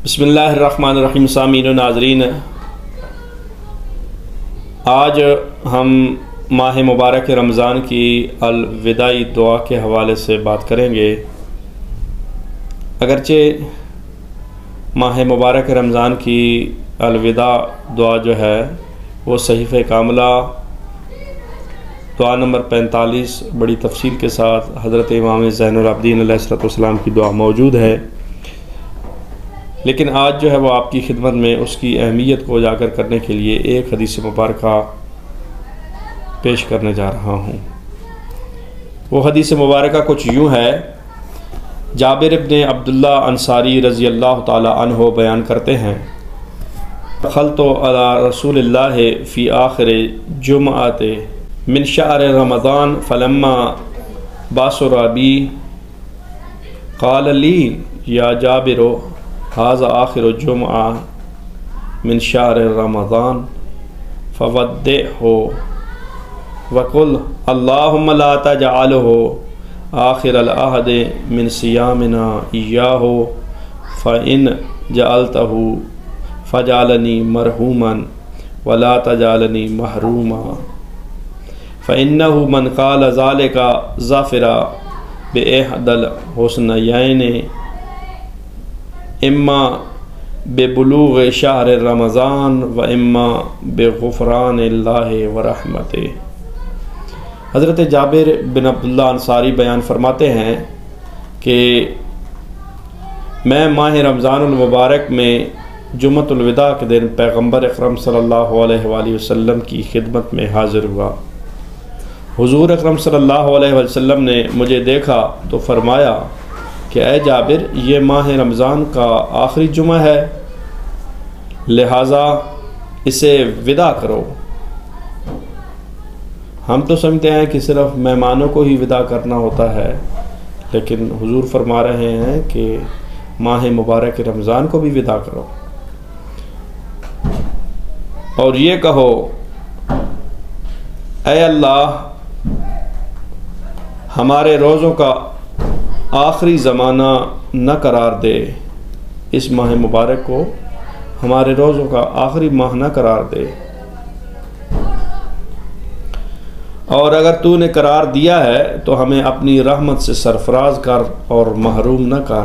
بسم اللہ الرحمن الرحیم۔ سامعین و ناظرین، آج ہم ماہ مبارک رمضان کی الوداعی دعا کے حوالے سے بات کریں گے۔ اگرچہ ماہ مبارک رمضان کی الوداع دعا جو ہے وہ صحیفہ کاملہ دعا نمبر 45 بڑی تفصیل کے ساتھ حضرت امام زین العابدین علیہ السلام کی دعا موجود ہے، لیکن آج جو ہے وہ آپ کی خدمت میں اس کی اہمیت کو اجاگر کرنے کے لیے ایک حدیث مبارکہ پیش کرنے جا رہا ہوں۔ وہ حدیث مبارکہ کچھ یوں ہے۔ جابر ابن عبداللہ انصاری رضی اللہ تعالی عنہ بیان کرتے ہیں، دخلت علی رسول اللہ فی آخر جمعۃ من شہر رمضان فلما باسر بی قال لی یا جابر هذا آخر جمعہ من شہر رمضان فودعه وقل اللہم لا تجعله آخر العہد من صیامنا ایاہ فإن جعلته فجعلنی مرحوما ولا تجعلنی محروما فإنه من قال ذلك ظافر بإحدى الحسنیین اما ببلوغ شہر رمضان و اما بغفران اللہ ورحمتہ۔ حضرت جابر بن عبداللہ انصاری بیان فرماتے ہیں کہ میں ماہ رمضان المبارک میں جمعۃ الوداع کے دن پیغمبر اکرم صلی اللہ علیہ وآلہ وسلم کی خدمت میں حاضر ہوا۔ حضور اکرم صلی اللہ علیہ وسلم نے مجھے دیکھا تو فرمایا کہ اے جابر، یہ ماہ رمضان کا آخری جمعہ ہے، لہٰذا اسے وداع کرو۔ ہم تو سمجھتے ہیں کہ صرف مہمانوں کو ہی وداع کرنا ہوتا ہے، لیکن حضور فرما رہے ہیں کہ ماہ مبارک رمضان کو بھی وداع کرو اور یہ کہو، اے اللہ، ہمارے روزوں کا آخری زمانہ نہ قرار دے، اس ماہ مبارک کو ہمارے روزوں کا آخری ماہ نہ قرار دے، اور اگر تو نے قرار دیا ہے تو ہمیں اپنی رحمت سے سرفراز کر اور محروم نہ کر۔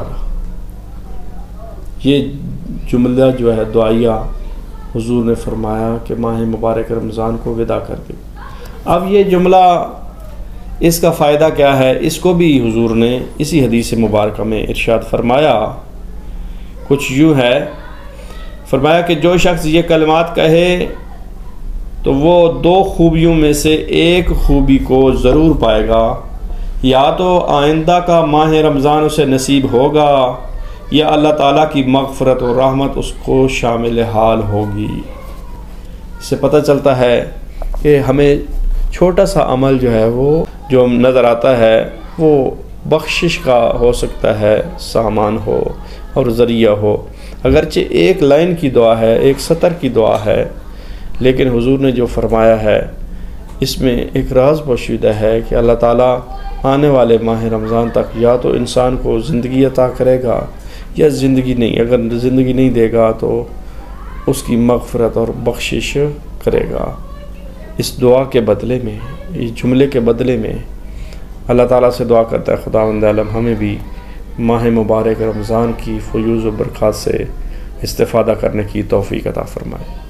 یہ جملہ جو ہے دعائیہ حضور نے فرمایا کہ ماہ مبارک رمضان کو وداع کر دے۔ اب یہ جملہ، اس کا فائدہ کیا ہے، اس کو بھی حضور نے اسی حدیث مبارکہ میں ارشاد فرمایا۔ کچھ یوں ہے، فرمایا کہ جو شخص یہ کلمات کہے تو وہ دو خوبیوں میں سے ایک خوبی کو ضرور پائے گا، یا تو آئندہ کا ماہ رمضان اسے نصیب ہوگا یا اللہ تعالیٰ کی مغفرت و رحمت اس کو شامل حال ہوگی۔ اس سے پتہ چلتا ہے کہ ہمیں چھوٹا سا عمل جو ہے وہ جو نظر آتا ہے وہ بخشش کا ہو سکتا ہے، سامان ہو اور ذریعہ ہو۔ اگرچہ ایک لائن کی دعا ہے، ایک سطر کی دعا ہے، لیکن حضور نے جو فرمایا ہے اس میں ایک راز پوشیدہ ہے کہ اللہ تعالیٰ آنے والے ماہ رمضان تک یا تو انسان کو زندگی عطا کرے گا یا زندگی نہیں، اگر زندگی نہیں دے گا تو اس کی مغفرت اور بخشش کرے گا۔ اس دعا کے بدلے میں، اس جملے کے بدلے میں اللہ تعالیٰ سے دعا کرتا ہے خداوند عالم ہمیں بھی ماہ مبارک رمضان کی فیوز و برکات سے استفادہ کرنے کی توفیق عطا فرمائے۔